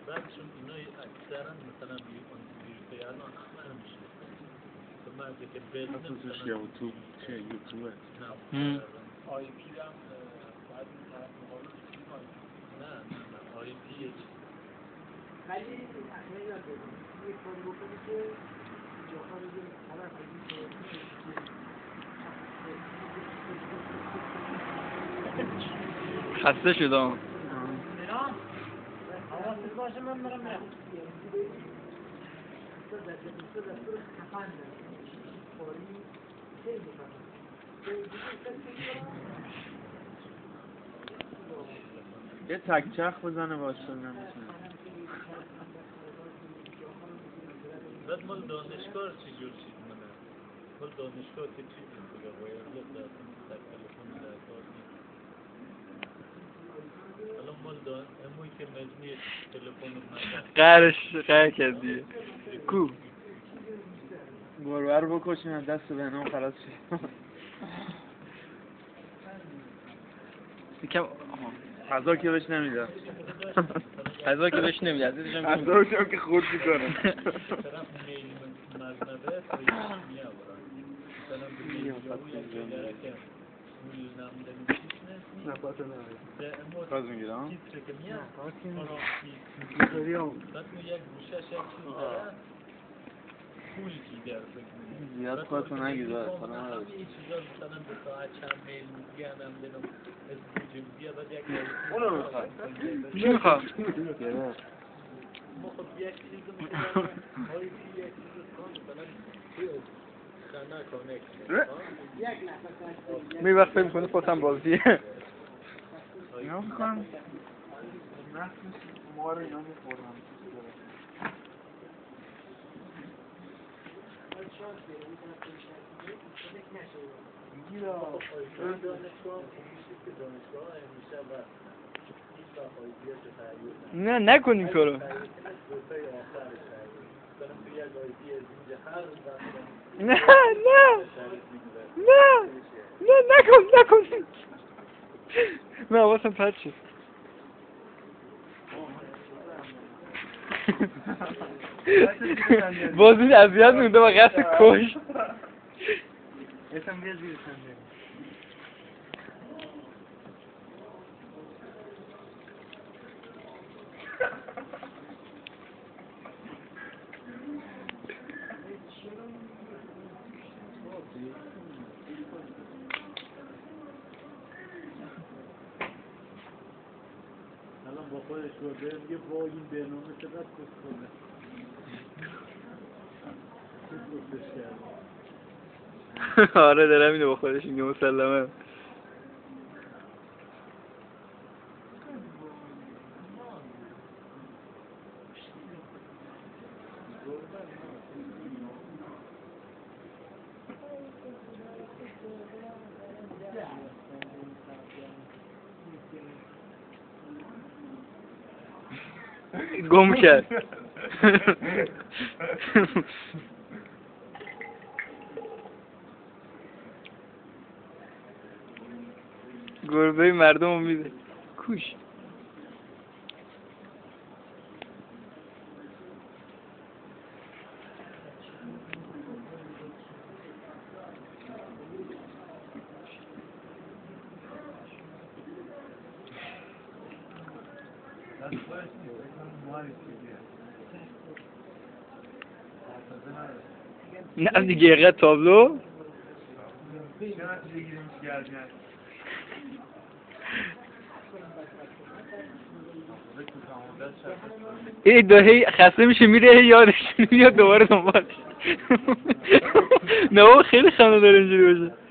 بعدشون اینا اکثرا مثلا ویروسای الان همه میشه به مرزی که بدون خصوصش یا تو چه یوتیوبه نه آی پی هم باید این طرف مقابل نه آی پی یه چیز ولی اخیرا یاد بگیم یه کاری بکنی که جاها رو یه خبر کنیم که خسته شدم میرم حواست باشه من میرم دستور خفن خوری خیلی یه تک چرخ بزنه باشه نمیتونه بعد مال دانشگاه چجور چیز منه مال دانشگاه که چیز دیگه وایرلس در تلفن در کار نیست الان مال اموی که مجموعه تلفن قهر کردیه کو گربه رو بکشین از دست بهنام خلاص شد یکم غذا که بهش نمیداد غذا که بهش نمیداد غذا که خورد میکنه طرف میل مزنبه تا یه میه برای مثلا به میل جاوی یک جگره که موی نمدنی چیز نیست باز میگیرم تیتره که میه بعد اون یک گوشش یک چیز داره پول جیگر فکر زیاد خودتو نگیر همه این چیزا مثلا به ساعت چند میل میگه هم دنم از بوجه میگه بعد یک اونو میخواد چی میخواد؟ ما خب یک چیز مثلا هایی که یک چیز کن مثلا خانه کانکت یک نفر می وقت فکر میکنه خودم بازیه اینا میکنم نفسش ما رو اینا میخورم نه نکنیم کارو نه نکن من حواسم پرت شد باز این اذیت مونده و قصد کش اسم بیا زیر صندلی الان با خودش برده میگه وای این برنامه چقدر کس کنه آره دارم اینو با خودش میگه مسلمه گم کرد گربه مردم رو میده کوش نه دیگه اینقدر تابلو این دهی خسته میشه میره یادش میاد دوباره دنبالش نه خیلی خنده داره اینجوری باشه